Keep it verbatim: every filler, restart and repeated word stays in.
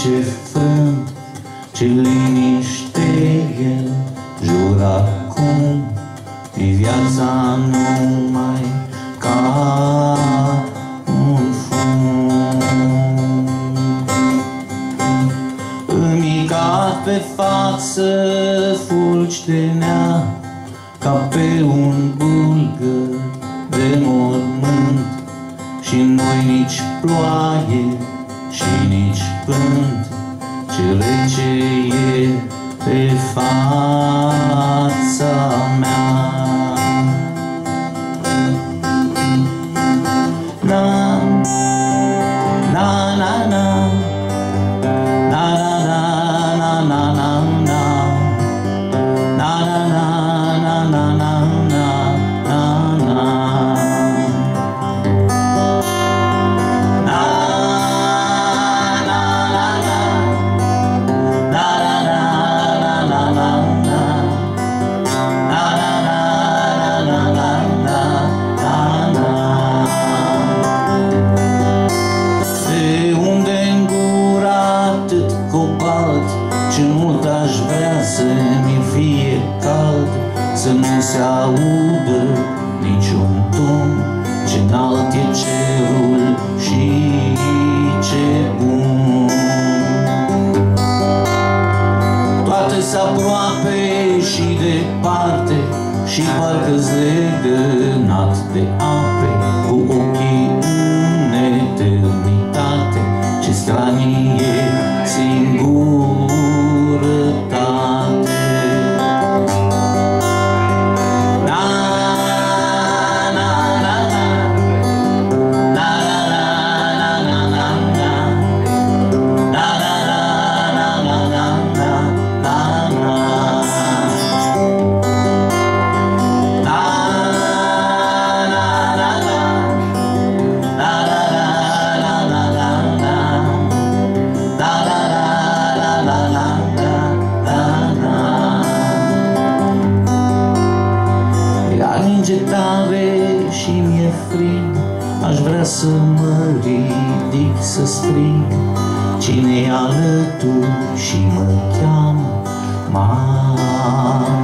ce frânt, ce liniște el jur acum, e viața numai ca un fum. Îmi cad pe față fulgi de nea, ca pe un bulgăr de mormânt, și nu-i nici ploaie și nici vânt, ce rece e pe fața mea. Na, na, na, na, na, na, na, na, na, na. Ce mult aș vrea să-mi fie cald, să nu se audă niciun ton, ce înalt e cerul și ce bun. Toate-s aproape și departe, și parcă-s legănat de ape, cu ochii în eternitate, ce stranie singurătate. Ninge tare și mi-e frig, aș vrea să mă ridic, să strig, cine-i alături și mă cheamă mama.